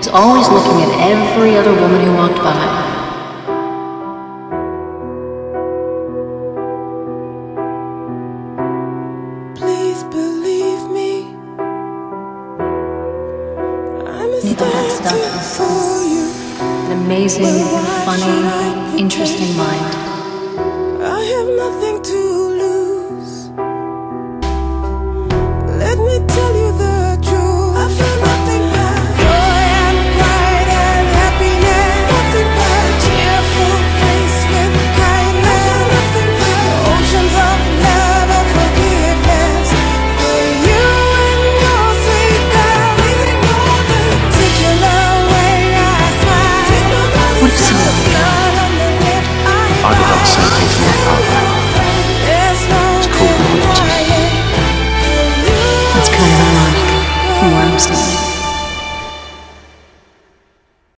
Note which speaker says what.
Speaker 1: was always looking at every other woman who walked by.
Speaker 2: Please believe me, I'm a
Speaker 1: Neither had stuff
Speaker 2: for you.
Speaker 1: an amazing, funny, interesting mind.